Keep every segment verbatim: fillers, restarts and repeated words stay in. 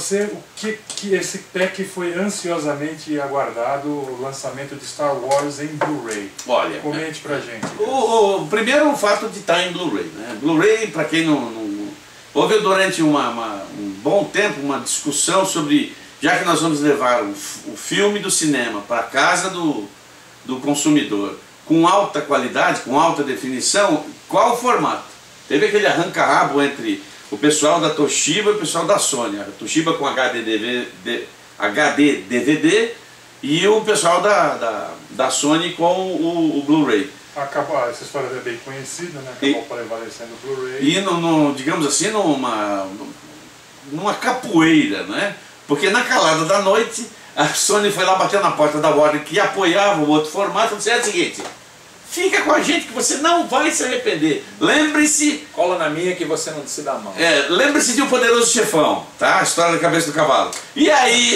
você o que, que esse tech foi ansiosamente aguardado, o lançamento de Star Wars em Blu-ray. Olha, comente pra gente. O, o primeiro o fato de estar em Blu-ray, né? Blu-ray, para quem não, não houve durante uma, uma, um bom tempo uma discussão sobre, já que nós vamos levar o, o filme do cinema para casa do, do consumidor com alta qualidade, com alta definição, qual o formato? Teve aquele arranca-rabo entre o pessoal da Toshiba e o pessoal da Sony. A Toshiba com H D D V D e o pessoal da, da, da Sony com o, o Blu-ray. Acabou, essa história é bem conhecida, né? Acabou prevalecendo o Blu-ray. E, no, no, digamos assim, numa, numa capoeira, né? Porque na calada da noite, a Sony foi lá bater na porta da Warner, que apoiava o outro formato, e disse: é o seguinte, fica com a gente que você não vai se arrepender. Lembre-se... Cola na minha que você não se dá mal. É, lembre-se de O Poderoso Chefão, tá? A história da cabeça do cavalo. E aí...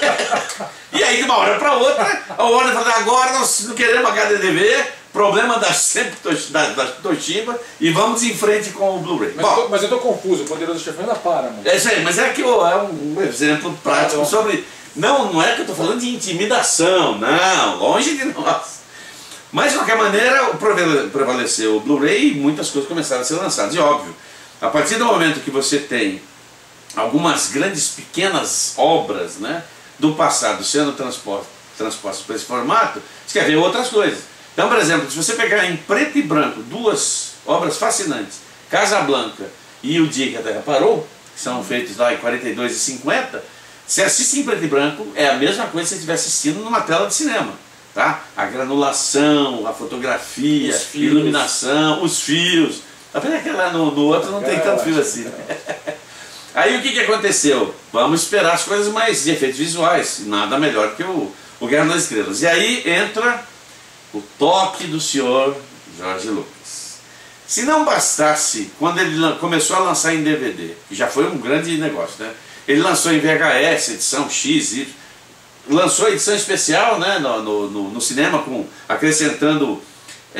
e aí, de uma hora para outra, a Warner falou: agora nós não queremos H D D V, problema da, da, da Toshiba, e vamos em frente com o Blu-ray. Mas, Bom, mas eu tô confuso, O Poderoso Chefão ainda para, mano. É isso aí, mas é que eu, é um exemplo prático ah, sobre... Não, não é que eu tô falando de intimidação, não, longe de nós. Mas, de qualquer maneira, prevaleceu o Blu-ray e muitas coisas começaram a ser lançadas. E óbvio, a partir do momento que você tem algumas grandes, pequenas obras, né, do passado sendo transpostas para esse formato, você quer ver outras coisas. Então, por exemplo, se você pegar em preto e branco duas obras fascinantes, Casablanca e O Dia que a Terra Parou, que são feitos lá em quarenta e dois e cinquenta, se assiste em preto e branco, é a mesma coisa que você estiver assistindo numa tela de cinema. Tá? A granulação, a fotografia, a iluminação, os fios. Apesar que lá no, no outro não tem tanto fio assim. Né? Aí o que, que aconteceu? Vamos esperar as coisas mais de efeitos visuais. Nada melhor que o, o Guerra nas Estrelas. E aí entra o toque do senhor George Lucas. Se não bastasse, quando ele começou a lançar em D V D, que já foi um grande negócio, né? Ele lançou em V H S, edição X, Y. Lançou a edição especial, né, no, no, no cinema, com, acrescentando é,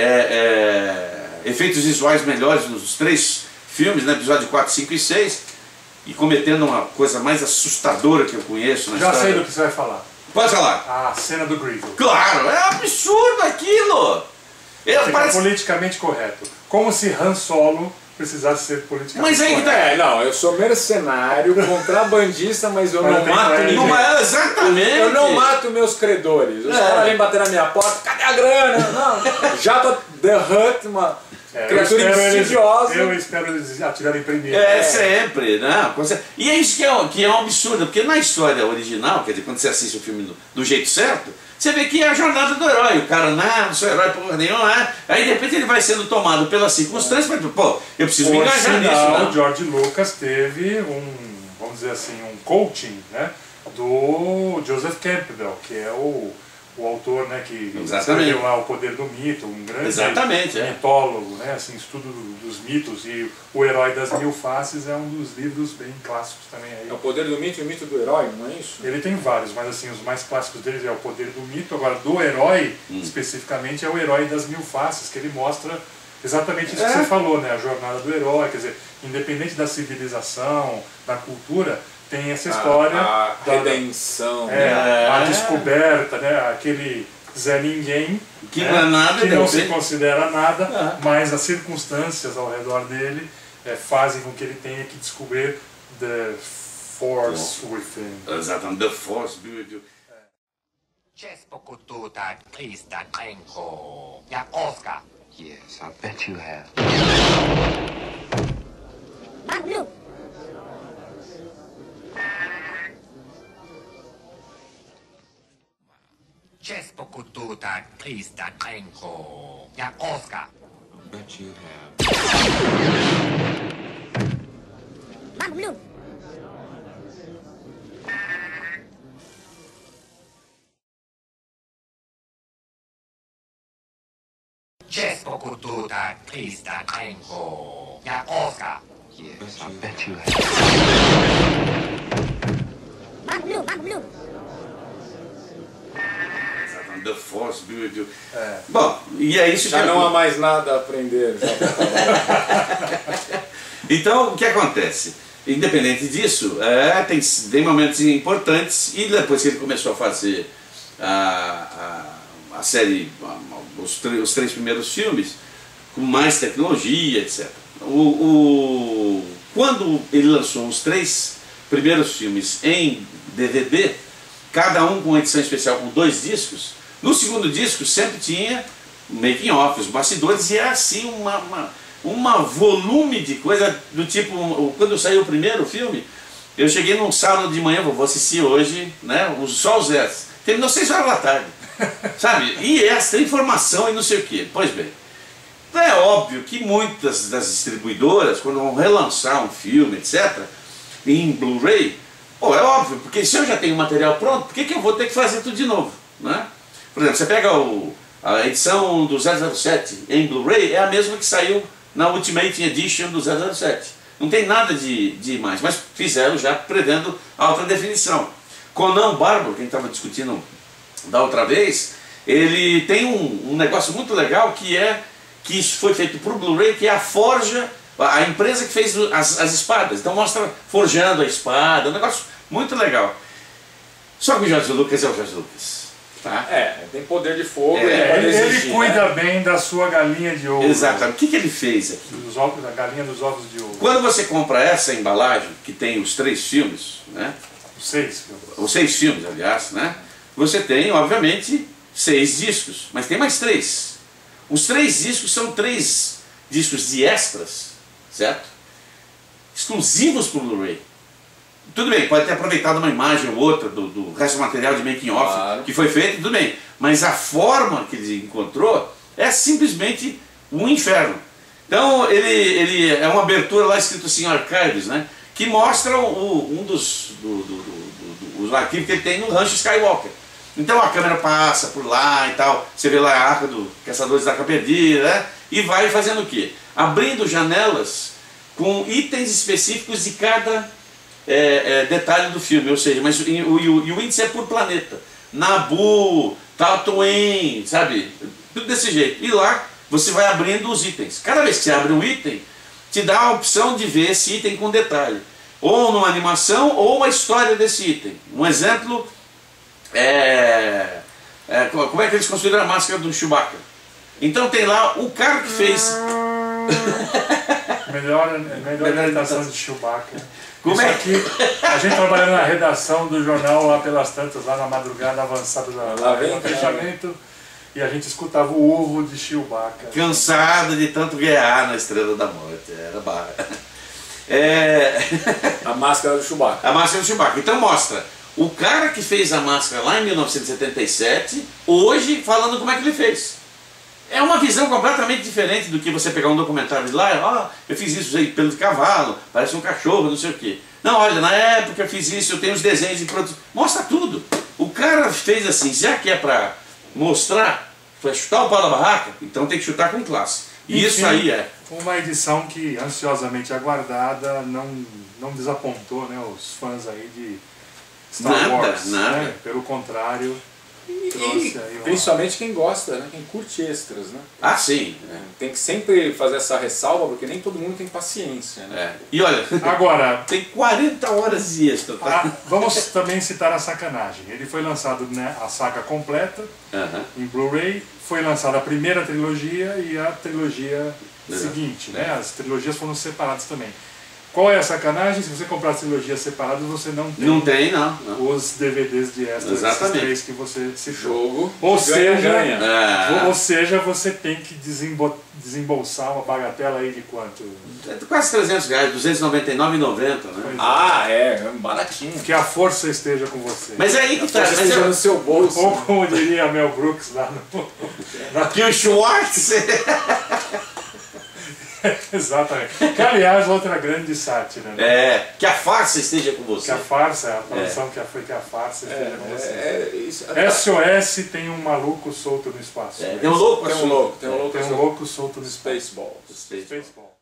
é, efeitos visuais melhores nos três filmes, né, episódio quatro, cinco e seis, e cometendo uma coisa mais assustadora que eu conheço na Já história. sei do que você vai falar. Pode falar. A cena do Grievous. Claro, é absurdo aquilo! Ele parece politicamente correto. Como se Han Solo precisasse ser politicamente mas aí correto. É, não, eu sou mercenário, contrabandista, mas eu mas não mato ninguém. Não é exatamente. Eu não mato meus credores. Os é. caras vêm bater na minha porta, cadê a grana? Não. Já tô The Hutt, uma é, criatura insidiosa. Eu espero eles atirarem primeiro. É, é. sempre, né? E é isso que é, que é um absurdo, porque na história original, quer dizer, quando você assiste o filme do, do jeito certo, você vê que é a jornada do herói. O cara, não, não sou herói porra nenhuma, né? Aí de repente ele vai sendo tomado pelas circunstâncias, mas, pô, eu preciso me engajar nisso. O George Lucas teve um, vamos dizer assim, um coaching, né, do Joseph Campbell, que é o, o autor, né, que escreveu lá O Poder do Mito, um grande Exatamente, mitólogo, é. né, assim, estudo dos mitos, e O Herói das Mil Faces é um dos livros bem clássicos também. Aí. É O Poder do Mito e o Mito do Herói, não é isso? Ele tem vários, mas assim, os mais clássicos deles é O Poder do Mito. Agora, do herói, hum. especificamente, é O Herói das Mil Faces, que ele mostra exatamente isso é. que você falou, né, a jornada do herói, quer dizer, independente da civilização, da cultura, tem essa história a, a da redenção, é, né? a descoberta, né, aquele Zé Ninguém, que, né, não, é nada, que não se considera nada, ah. mas as circunstâncias ao redor dele é, fazem com que ele tenha que descobrir the force oh. within. Exatamente, the force be with you. Yes, I bet you have. Česko kututa trista trenko, jak Oscar. I bet you have. Mam blue. Česko kututa trista trenko, jak Oscar. Yes, I bet you have. Mam blue, mam blue. The force be with you. É. Bom, e é isso já que não eu... há mais nada a aprender. Já então, o que acontece? independente disso, é, tem, tem momentos importantes, e depois que ele começou a fazer a, a, a série, a, os, os três primeiros filmes, com mais tecnologia, etcétera. O, o, quando ele lançou os três primeiros filmes em D V D, cada um com uma edição especial com dois discos, no segundo disco sempre tinha making of, os bastidores, e era assim uma, uma, uma volume de coisa do tipo, quando saiu o primeiro filme, eu cheguei num sábado de manhã, vou assistir hoje, né, só os extras, terminou seis horas da tarde, sabe, e extra, informação e não sei o que. Pois bem, é óbvio que muitas das distribuidoras, quando vão relançar um filme, etcétera, em Blu-ray, pô, é óbvio, porque se eu já tenho o material pronto, por que, que eu vou ter que fazer tudo de novo, né? Por exemplo, você pega o, a edição do zero zero sete em Blu-ray, é a mesma que saiu na Ultimate Edition do zero zero sete. Não tem nada de, de mais, mas fizeram já prevendo alta definição. Conan Bárbaro, quem estava discutindo da outra vez, ele tem um, um negócio muito legal que é que isso foi feito para o Blu-ray, que é a forja, a empresa que fez as, as espadas. Então mostra forjando a espada, um negócio muito legal. Só que o George Lucas é o George Lucas. Tá? É, tem poder de fogo. É, Ele, ele exigir, cuida né? bem da sua galinha de ouro. Exatamente. O que, que ele fez aqui? Dos ovos, da galinha dos ovos de ouro. Quando você compra essa embalagem, que tem os três filmes, né? Os seis. Os seis filmes, aliás, né? Você tem, obviamente, seis discos, mas tem mais três. Os três discos são três discos de extras, certo? Exclusivos para o Blu-ray. Tudo bem, pode ter aproveitado uma imagem ou outra do, do resto do material de making off Claro. que foi feito, tudo bem. Mas a forma que ele encontrou é simplesmente um inferno. Então ele, ele é uma abertura lá escrito assim, Archives, né? Que mostra o, um dos do, do, do, do, do arquivos que ele tem no Rancho Skywalker. Então a câmera passa por lá e tal, você vê lá a arca do Caçadores da Arca Perdida, né? E vai fazendo o quê? Abrindo janelas com itens específicos de cada é, é, detalhe do filme, ou seja, mas o, o, o índice é por planeta. Naboo, Tatooine, sabe? Tudo desse jeito. E lá você vai abrindo os itens. Cada vez que você abre um item, te dá a opção de ver esse item com detalhe. Ou numa animação, ou uma história desse item. Um exemplo... É, é, como é que eles construíram a máscara do Chewbacca? Então tem lá o cara que fez... Melhor, melhor imitação de Chewbacca. Como Isso é? aqui, a gente trabalhando na redação do jornal lá pelas tantas, lá na madrugada avançada da, Lá vem, do fechamento, e a gente escutava o urro de Chewbacca. Cansado de tanto guerrear na Estrela da Morte. Era barra. É... A máscara do Chewbacca. A máscara do Chewbacca. Então mostra o cara que fez a máscara lá em mil novecentos e setenta e sete, hoje falando como é que ele fez. É uma visão completamente diferente do que você pegar um documentário de lá, ó, oh, eu fiz isso, usei pelo de cavalo, parece um cachorro, não sei o quê. Não, olha, na época eu fiz isso, eu tenho os desenhos de produtos. Mostra tudo. O cara fez assim, já que é para mostrar, para chutar o pau da barraca, então tem que chutar com classe. E Enfim, isso aí é. Uma edição que, ansiosamente aguardada, não, não desapontou, né, os fãs aí de Star Nada, Wars. nada. Né? Pelo contrário, E, trouxe aí uma... principalmente quem gosta, né? Quem curte extras, né? Ah, sim. É, tem que sempre fazer essa ressalva, porque nem todo mundo tem paciência, né? É. E olha, Agora, tem quarenta horas de extra, tá? a, vamos também citar a sacanagem. Ele foi lançado, né, a saga completa Aham. em Blu-ray, foi lançada a primeira trilogia e a trilogia Exato. seguinte, né? As trilogias foram separadas também. Qual é a sacanagem? Se você comprar as trilogias separadas, você não tem, Não tem, não. não. os D V Ds de extras, esses Exatamente. três que você citou. Jogo Ou ganha, seja, ganha. É. Ou seja, você tem que desembo desembolsar uma bagatela aí de quanto? É quase trezentos reais, duzentos e noventa e nove reais e noventa centavos, né? Ah, é, é baratinho. Que a força esteja com você. Mas é aí que tá. mas Esteja eu- no seu bolso. Ou como diria Mel Brooks lá no... na- Que o Schwartz. Exatamente. Que, aliás, outra grande sátira, né? É, que a farsa esteja com Que você. a farsa, a tradução que foi que a farsa esteja com você. É, é, isso, S O S tem um maluco solto no espaço. É, tem um louco tem um assim. louco, tem um louco, Tem um louco solto no espaço. Spaceballs. Space. Baseball.